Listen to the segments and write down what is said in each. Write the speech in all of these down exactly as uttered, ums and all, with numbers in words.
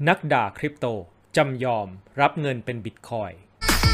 นักด่าคริปโตจำยอมรับเงินเป็นบิตคอยน์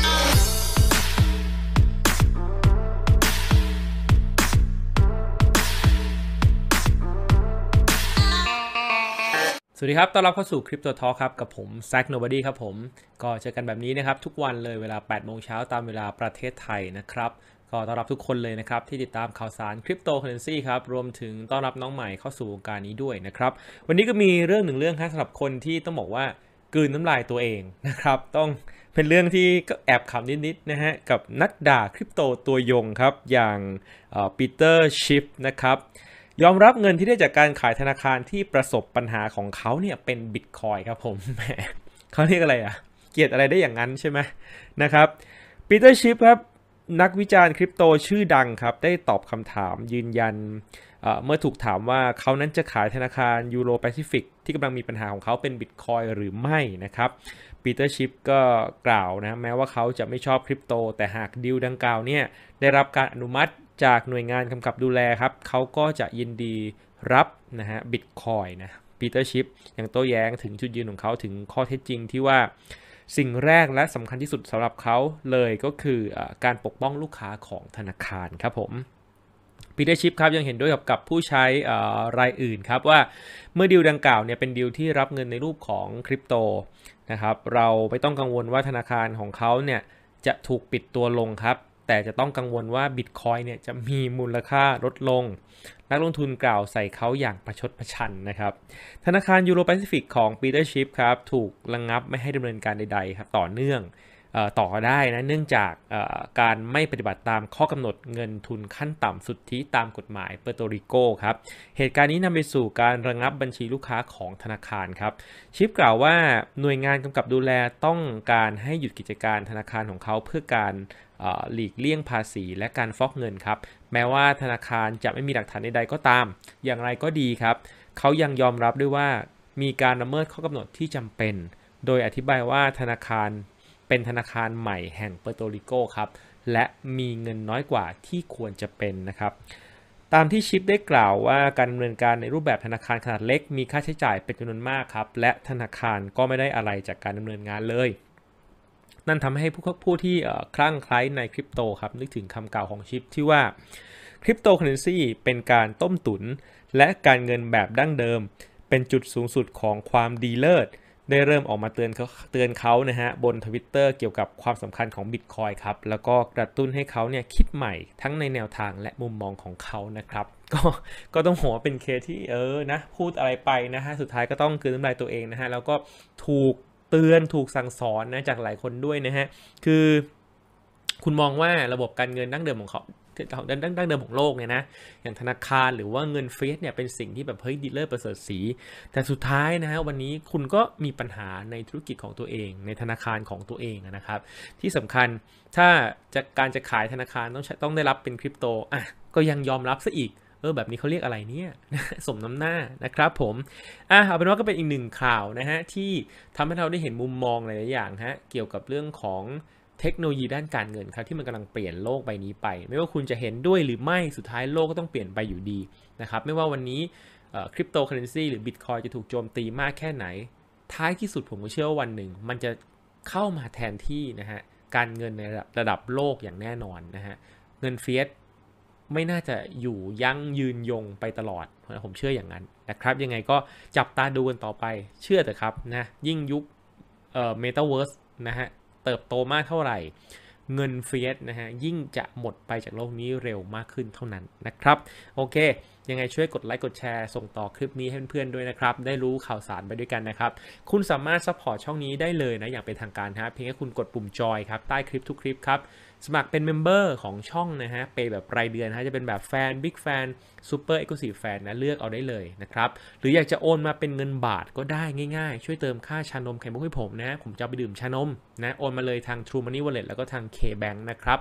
สวัสดีครับต้อนรับเข้าสู่ Crypto Talk ครับกับผม Zack Nobody ครับผมก็เจอกันแบบนี้นะครับทุกวันเลยเวลา แปดโมงเช้าตามเวลาประเทศไทยนะครับก็ต้อนรับทุกคนเลยนะครับที่ติดตามข่าวสาร Cryptocurrency ครับรวมถึงต้อนรับน้องใหม่เข้าสู่วงการนี้ด้วยนะครับวันนี้ก็มีเรื่องหนึ่งเรื่องครับสำหรับคนที่ต้องบอกว่ากลืนน้ำลายตัวเองนะครับต้องเป็นเรื่องที่ก็แอบขำนิดๆนะฮะกับนักด่าคริปโตตัวยงครับอย่างปีเตอร์ชิฟนะครับยอมรับเงินที่ได้จากการขายธนาคารที่ประสบปัญหาของเขาเนี่ยเป็นบิตคอยน์ครับผมแหมเขาเรียกอะไรอ่ะเกลียดอะไรได้อย่างนั้นใช่ไหมนะครับปีเตอร์ชิฟครับนักวิจารณ์คริปโตชื่อดังครับได้ตอบคำถามยืนยันเ, เมื่อถูกถามว่าเขานั้นจะขายธนาคารยูโรแปซิฟิกที่กำลังมีปัญหาของเขาเป็นบิตคอยน์หรือไม่นะครับปีเตอร์ชิฟก็กล่าวนะแม้ว่าเขาจะไม่ชอบคริปโตแต่หากดีลดังกล่าวเนี่ยได้รับการอนุมัติจากหน่วยงานกำกับดูแลครับเขาก็จะยินดีรับนะฮะบิตคอยน์นะปีเตอร์ชิฟยังโต้แย้งถึงจุดยืนของเขาถึงข้อเท็จจริงที่ว่าสิ่งแรกและสำคัญที่สุดสำหรับเขาเลยก็คือการปกป้องลูกค้าของธนาคารครับผมปีเตอร์ชิฟครับยังเห็นด้วยกับกับผู้ใช้รายอื่นครับว่าเมื่อดีลดังกล่าวเนี่ยเป็นดีลที่รับเงินในรูปของคริปโตนะครับเราไม่ต้องกังวลว่าธนาคารของเขาเนี่ยจะถูกปิดตัวลงครับแต่จะต้องกังวลว่าบิตคอยน์เนี่ยจะมีมูลค่าลดลงนักลงทุนกล่าวใส่เขาอย่างประชดประชันนะครับธนาคารยูโรแปซิฟิกของปีเตอร์ชิฟครับถูกระงับไม่ให้ดำเนินการใดๆครับต่อเนื่องต่อได้นะเนื่องจากการไม่ปฏิบัติตามข้อกำหนดเงินทุนขั้นต่ำสุทธิตามกฎหมายเปอร์โตริโกครับเหตุการณ์นี้นำไปสู่การระงับบัญชีลูกค้าของธนาคารครับชิฟกล่าวว่าหน่วยงานกำกับดูแลต้องการให้หยุดกิจการธนาคารของเขาเพื่อการหลีกเลี่ยงภาษีและการฟอกเงินครับแม้ว่าธนาคารจะไม่มีหลักฐานใดๆก็ตามอย่างไรก็ดีครับเขายังยอมรับด้วยว่ามีการละเมิดข้อกำหนดที่จำเป็นโดยอธิบายว่าธนาคารเป็นธนาคารใหม่แห่งเปอร์โตริโกครับและมีเงินน้อยกว่าที่ควรจะเป็นนะครับตามที่ชิปได้กล่าวว่าการดำเนินการในรูปแบบธนาคารขนาดเล็กมีค่าใช้จ่ายเป็นจำนวนมากครับและธนาคารก็ไม่ได้อะไรจากการดำเนินงานเลยนั่นทำให้ผู้ผู้ที่คลั่งไคล้ในคริปโตครับนึกถึงคำกล่าวของชิปที่ว่าคริปโตเคอเรนซีเป็นการต้มตุ๋นและการเงินแบบดั้งเดิมเป็นจุดสูงสุดของความดีเลิศได้เริ่มออกมาเตือนเขาเตือนเขานะฮะบน Twitter เกี่ยวกับความสำคัญของ Bitcoin ครับแล้วก็กระตุ้นให้เขาเนี่ยคิดใหม่ทั้งในแนวทางและมุมมองของเขานะครับก็ก็ต้องบอกว่าเป็นเคสที่เออนะพูดอะไรไปนะฮะสุดท้ายก็ต้องคืนน้ำลายตัวเองนะฮะแล้วก็ถูกเตือนถูกสั่งสอนนะจากหลายคนด้วยนะฮะคือคุณมองว่าระบบการเงินดั้งเดิมของเขาดั้งดั้งเดิมของโลกเนี่ยนะอย่างธนาคารหรือว่าเงินเฟียสเนี่ยเป็นสิ่งที่แบบเฮ้ยดีเลิศประเสริฐศรีแต่สุดท้ายนะฮะวันนี้คุณก็มีปัญหาในธุรกิจของตัวเองในธนาคารของตัวเองนะครับที่สำคัญถ้าจะการจะขายธนาคารต้องต้องได้รับเป็นคริปโตอ่ะก็ยังยอมรับซะอีกเออแบบนี้เขาเรียกอะไรเนี่ยสมน้ำหน้านะครับผมอ่ะเอาเป็นว่าก็เป็นอีกหนึ่งข่าวนะฮะที่ทำให้เราได้เห็นมุมมองหลายอย่างฮะเกี่ยวกับเรื่องของเทคโนโลยีด้านการเงินครับที่มันกำลังเปลี่ยนโลกใบนี้ไปไม่ว่าคุณจะเห็นด้วยหรือไม่สุดท้ายโลกก็ต้องเปลี่ยนไปอยู่ดีนะครับไม่ว่าวันนี้คริปโตเคอเรนซีหรือบิตคอยจะถูกโจมตีมากแค่ไหนท้ายที่สุดผมก็เชื่อว่าวันหนึ่งมันจะเข้ามาแทนที่นะฮะการเงินในระดับระดับโลกอย่างแน่นอนนะฮะเงินเฟียสไม่น่าจะอยู่ยั่งยืนยงไปตลอดผมเชื่ออย่างนั้นนะครับยังไงก็จับตาดูกันต่อไปเชื่อเถอะครับนะยิ่งยุคเอ่อเมตาเวิร์สนะฮะเติบโตมากเท่าไหร่เงินเฟียสนะฮะยิ่งจะหมดไปจากโลกนี้เร็วมากขึ้นเท่านั้นนะครับโอเคยังไงช่วยกดไลค์กดแชร์ส่งต่อคลิปนี้ให้เพื่อนๆด้วยนะครับได้รู้ข่าวสารไปด้วยกันนะครับคุณสามารถซัพพอร์ตช่องนี้ได้เลยนะอย่างเป็นทางการครับเพียงแค่คุณกดปุ่มจอยครับใต้คลิปทุกคลิปครับสมัครเป็นเมมเบอร์ของช่องนะฮะเปย์แบบรายเดือนนะจะเป็นแบบแฟนบิ๊กแฟนซูเปอร์เอ็กซ์คลูซีฟแฟนนะเลือกเอาได้เลยนะครับหรืออยากจะโอนมาเป็นเงินบาทก็ได้ง่ายๆช่วยเติมค่าชานมไข่มุกให้ผมนะผมจะไปดื่มชานมนะโอนมาเลยทาง True Money Wallet แล้วก็ทาง K-Bank นะครับ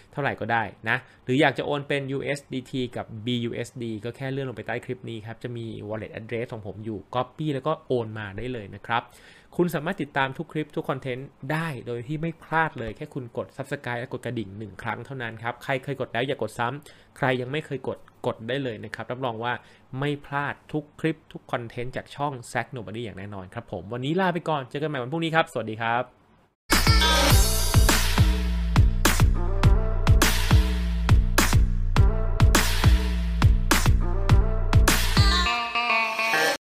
เท่าไหร่ก็ได้นะหรืออยากจะโอนเป็น ยู เอส ดี ที กับ บี ยู เอส ดี ก็แค่เลื่อนลงไปใต้คลิปนี้ครับจะมี wallet address ของผมอยู่ copy แล้วก็โอนมาได้เลยนะครับคุณสามารถติดตามทุกคลิปทุกคอนเทนต์ได้โดยที่ไม่พลาดเลยแค่คุณกด Subscribe และกดกระดิ่งหนึ่งครั้งเท่านั้นครับใครเคยกดแล้วอย่ากดซ้ำใครยังไม่เคยกดกดได้เลยนะครับรับรองว่าไม่พลาดทุกคลิปทุกคอนเทนต์จากช่อง Zach Nobody อย่างแน่นอนครับผมวันนี้ลาไปก่อนเจอกันใหม่วันพรุ่งนี้ครับสวัสดีครับ